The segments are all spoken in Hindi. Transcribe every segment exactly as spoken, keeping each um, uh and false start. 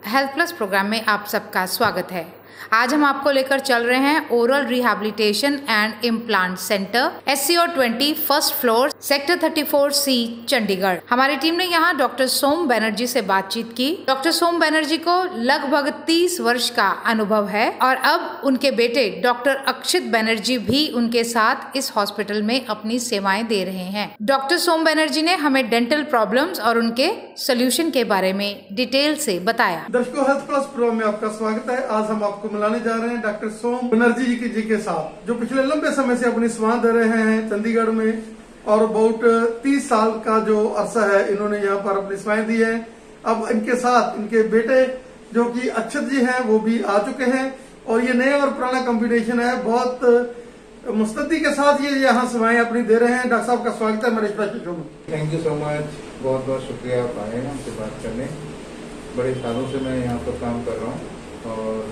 हेल्थ प्लस प्रोग्राम में आप सबका स्वागत है। आज हम आपको लेकर चल रहे हैं oral rehabilitation and implant centre S C O twenty first floor sector thirty four C Chandigarh. हमारी टीम ने यहाँ डॉक्टर सोम बनर्जी से बातचीत की। डॉक्टर सोम बनर्जी को लगभग तीस वर्ष का अनुभव है और अब उनके बेटे डॉक्टर अक्षित बनर्जी भी उनके साथ इस हॉस्पिटल में अपनी सेवाएं दे रहे हैं। डॉक्टर सोम बनर्जी ने हमें डेंटल प्रॉब्लम्स और उनके सोल्यूशन के बारे में डिटेल से बताया। दर्शकों, हेल्थ प्लस प्रोग्राम में आपका स्वागत है। आज हम आपको मिलाने जा रहे हैं डॉक्टर सोम बनर्जी जी, जी के साथ, जो पिछले लंबे समय से अपनी सेवाएं दे रहे हैं चंडीगढ़ में और अबाउट तीस साल का जो अरसा है इन्होंने यहाँ पर अपनी सेवाएं दी है। अब इनके साथ इनके बेटे जो कि अक्षत जी हैं वो भी आ चुके हैं और ये नया और पुराना कॉम्बिनेशन है। बहुत मुस्तैदी के साथ ये यहाँ सेवाएं अपनी दे रहे हैं। डॉक्टर साहब का स्वागत है हमारे स्पेशल शो में। थैंक यू सो मच, बहुत बहुत शुक्रिया आप आए हैं हमसे बात करने। बड़े सालों से मैं यहाँ पर काम कर रहा हूँ और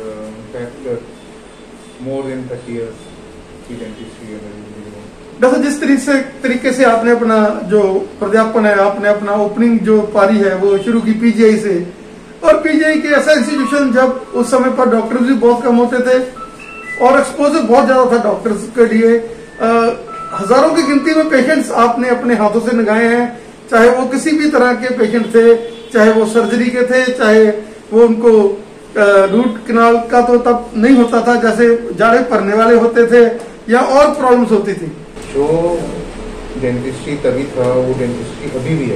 in fact more than thirty years की डेंटिस्ट्री है मेरी। डॉक्टर, जिस तरीके से तरीके से आपने अपना जो प्राध्यापन है, आपने अपना ओपनिंग जो पारी है वो शुरू की पीजीआई से, और पीजीआई के ऐसा इंस्टीट्यूशन जब उस समय पर डॉक्टर्स भी बहुत कम होते थे और एक्सपोजर बहुत ज्यादा था डॉक्टर्स के लिए। आ, हजारों की गिनती में पेशेंट्स आपने अपने हाथों से निगाहे हैं, चाहे वो किसी भी तरह के पेशेंट थे, चाहे वो सर्जरी के थे, चाहे वो उनको रूट कैनाल का तो तब नहीं होता था, जैसे जाड़े पड़ने वाले होते थे या और प्रॉब्लम्स होती थी। जो डेंटिस्ट्री तभी था वो डेंटिस्ट्री अभी भी है।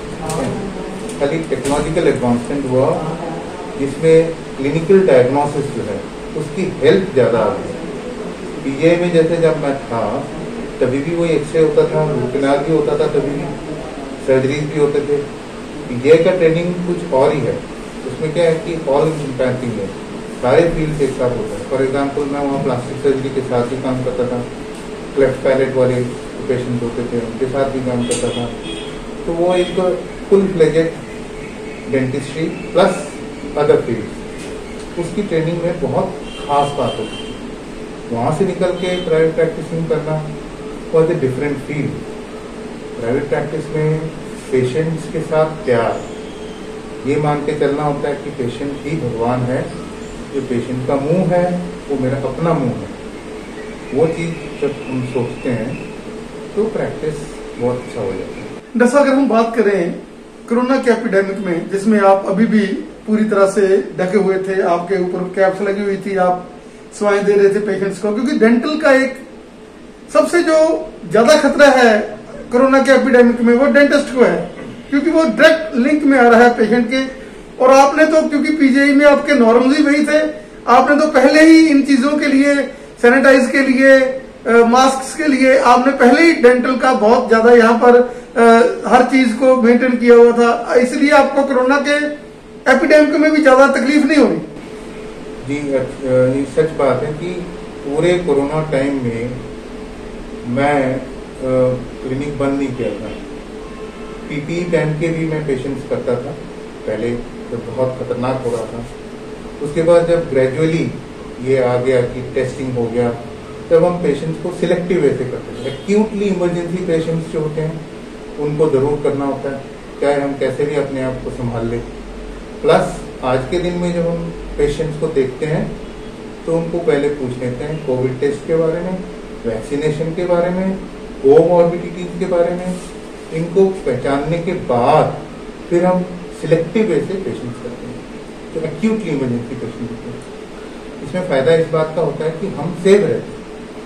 खाली टेक्नोलॉजिकल एडवांसमेंट हुआ जिसमें क्लिनिकल डायग्नोसिस जो है उसकी हेल्प ज्यादा आ गई। पीजीआई में जैसे जब मैं था तभी भी वही एक्सरे होता था, रूट कैनाल भी होता था, तभी भी सर्जरीज भी होते थे। पीजीआई का ट्रेनिंग कुछ और ही है। उसमें क्या है कि ऑल इम्पैक्टिंग है, सारे फील्ड एक साथ होता है। फॉर एग्जाम्पल मैं वहाँ प्लास्टिक सर्जरी के साथ ही काम करता था, क्लेफ्ट पैलेट वाले पेशेंट होते थे उनके साथ भी काम करता था। तो वो एक full fledged dentistry plus other field, उसकी ट्रेनिंग में बहुत खास बात होती थी। वहाँ से निकल के प्राइवेट प्रैक्टिसिंग करना was a different field. Private practice में पेशेंट्स के साथ प्यार, ये मान के चलना होता है कि पेशेंट ही भगवान है, जो पेशेंट का मुंह है वो मेरा अपना मुंह है। वो चीज़ जब हम सोचते हैं तो प्रैक्टिस बहुत अच्छा हो जाता है। दस अगर हम बात करें कोरोना के एपिडेमिक में, जिसमें आप अभी भी पूरी तरह से ढके हुए थे, आपके ऊपर कैप्स लगी हुई थी, आप सेवाएं दे रहे थे पेशेंट्स को, क्योंकि डेंटल का एक सबसे जो ज्यादा खतरा है कोरोना के एपिडेमिक में वो डेंटिस्ट को है, क्योंकि वो डायरेक्ट लिंक में आ रहा है पेशेंट के। और आपने तो, क्योंकि पीजीआई में आपके नॉर्मल ही वही थे, आपने तो पहले ही इन चीजों के लिए, सैनिटाइज के लिए, मास्क के लिए आपने पहले ही डेंटल का बहुत ज्यादा यहाँ पर आ, हर चीज को मेंटेन किया हुआ था, इसलिए आपको कोरोना के एपिडेमिक में भी ज्यादा तकलीफ नहीं होगी। जी, ये सच बात है कि पूरे कोरोना टाइम में मैं क्लिनिक बंद नहीं किया था। पीपीई पहन के भी मैं पेशेंट्स करता था पहले, जब बहुत खतरनाक हो रहा था। उसके बाद जब ग्रेजुअली ये आ गया कि टेस्टिंग हो गया, तब हम पेशेंट्स को सिलेक्टिव वे से करते थे। एक्यूटली इमरजेंसी पेशेंट्स जो होते हैं उनको जरूर करना होता है, चाहे हम कैसे भी अपने आप को संभाल लें। प्लस आज के दिन में जब हम पेशेंट्स को देखते हैं तो उनको पहले पूछ लेते हैं कोविड टेस्ट के बारे में, वैक्सीनेशन के बारे में, कोमॉर्बिडिटीज के बारे में। इनको पहचानने के बाद फिर हम सिलेक्टिव वे से पेशेंट्स करते हैं जो एक्यूटली इमरजेंसी पेशेंट होते हैं। इसमें फायदा इस बात का होता है कि हम सेव रहते हैं।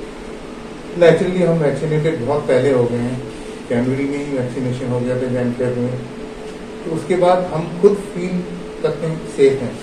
नेचुरली हम वैक्सीनेटेड बहुत पहले हो गए हैं, जनवरी में ही वैक्सीनेशन हो गया था, जनवरी में। तो उसके बाद हम खुद फील करते हैं सेफ हैं,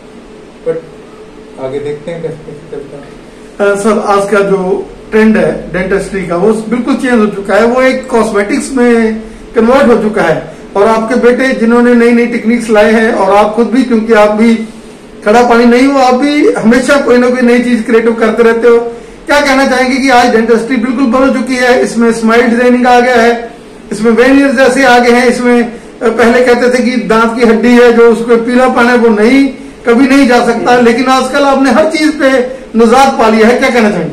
बट आगे देखते हैं कैसे कैसे चलता है। सर, आज का जो ट्रेंड है डेंटिस्ट्री का वो बिल्कुल चेंज हो चुका है, वो एक कॉस्मेटिक्स में कन्वर्ट हो चुका है। और आपके बेटे जिन्होंने नई नई टेक्निक्स लाए हैं, और आप खुद भी, क्योंकि आप भी खड़ा पानी नहीं हो, आप भी हमेशा कोई ना कोई नई चीज क्रिएटिव करते रहते हो। क्या कहना चाहेंगे कि आज डेंटिस्ट्री बिल्कुल बदल चुकी है? इसमें स्माइल डिजाइनिंग आ गया है, इसमें वेनियर जैसे आ गए हैं, इसमें पहले कहते थे कि दांत की हड्डी है जो उसको पीला पाना है वो नहीं कभी नहीं जा सकता, लेकिन आजकल आपने हर चीज पे निजात पा लिया है। क्या कहना चाहेंगे?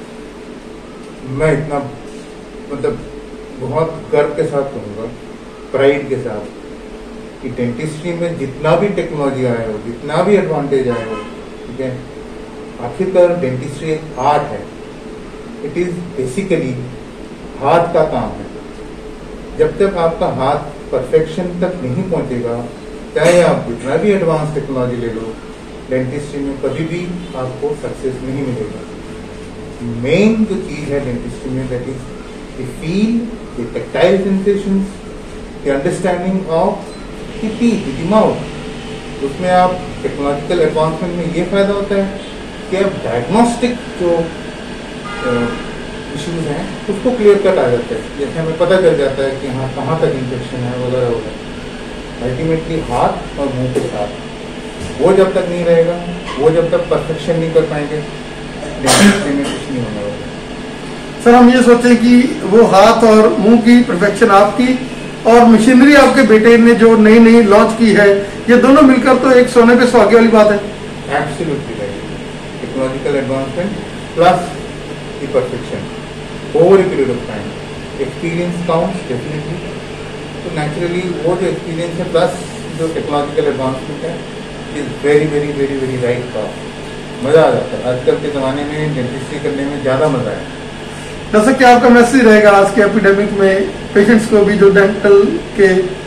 मैं इतना मतलब बहुत गर्व के साथ कहूँगा, प्राइड के साथ कि डेंटिस्ट्री में जितना भी टेक्नोलॉजी आया हो, जितना भी एडवांटेज आया हो, ठीक है, आखिरकार डेंटिस्ट्री एक आर्ट है। इट इज बेसिकली हाथ का काम है। जब तक आपका हाथ परफेक्शन तक नहीं पहुंचेगा, चाहे आप जितना भी एडवांस टेक्नोलॉजी ले लो, डेंटिस्ट्री में कभी भी आपको सक्सेस नहीं मिलेगा। मेन जो चीज है डेंटिस्ट्री में, that is the feel, the tactile sensations, the understanding of the teeth, the mouth. उसमें आप टेक्नोलॉजिकल एडवांसमेंट में ये फायदा होता है कि आप डायग्नोस्टिक जो इश्यूज हैं उसको क्लियर कट आ जाता है। जैसे हमें पता चल जाता है कि हाँ कहाँ तक इन्फेक्शन है वगैरह वगैरह। अल्टीमेटली हाथ और मुंह के साथ वो जब तक नहीं रहेगा, वो जब तक परफेक्शन नहीं कर पाएंगे, डेंटिस्ट्री में कुछ नहीं होने वाला। सर हम ये सोचें कि वो हाथ और मुंह की परफेक्शन आपकी और मशीनरी आपके बेटे ने जो नई नई लॉन्च की है, ये दोनों मिलकर तो एक सोने पे सुहागे वाली बात है। Absolutely right. Technological advancement plus the perfection over a period of time. Experience counts definitely. तो नेचुरली वो जो एक्सपीरियंस है प्लस जो टेक्नोलॉजिकल एडवांसमेंट है, is very very very very right का मजा आ जाता है। आजकल के जमाने में डेंटिस्ट्री करने में ज्यादा मजा है। जैसे कि आपका मैसेज रहेगा आज के एपिडेमिक में पेशेंट्स को भी जो डेंटल के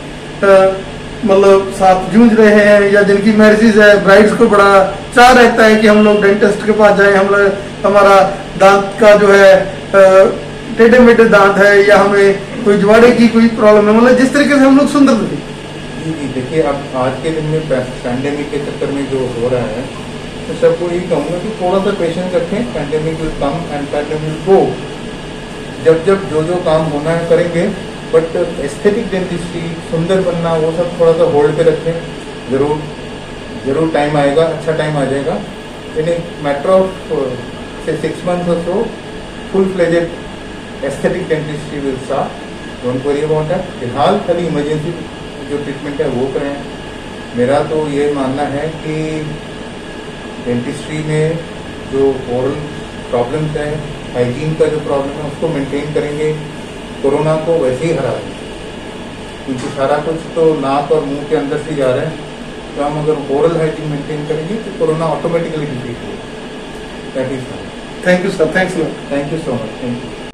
मतलब साथ जूझ रहे हैं या जिनकी मैरिजेज है, ब्राइड्स को बड़ा चाह रहता है कि हम लोग डेंटिस्ट के पास जाएं, हम लोग हमारा दांत का जो है टेढ़े मेढ़े दांत है या हमें कोई जुआड़े की कोई प्रॉब्लम है, मतलब जिस तरीके से हम लोग सुंदर दिखे। जी जी देखिए, अब आज के दिन में पैंडेमिक के चक्कर में जो हो रहा है, तो सबको यही कहूँगा कि थोड़ा सा पेशेंस रखें। Pandemic will come and pandemic will go. जब जब जो जो काम होना है करेंगे, बट एस्थेटिक डेंटिस्ट्री, सुंदर बनना, वो सब थोड़ा सा होल्ड पे रखें। जरूर जरूर टाइम आएगा, अच्छा टाइम आ जाएगा। In a matter of say six months और so full fledged aesthetic dentistry will start. Don't worry about that. फिलहाल खाली इमरजेंसी जो ट्रीटमेंट है वो करें। मेरा तो ये मानना है कि डेंटिस्ट्री में जो ओरल प्रॉब्लम्स है, हाइजीन का जो प्रॉब्लम है, उसको मेंटेन करेंगे, कोरोना को वैसे ही हरा देंगे। क्योंकि सारा कुछ तो नाक और मुंह के अंदर से जा रहा है। तो हम अगर ओरल हाइजीन मेंटेन करेंगे तो कोरोना ऑटोमेटिकली डिफीट होगा। That is thank you sir. Thanks thank you so much. Thank you.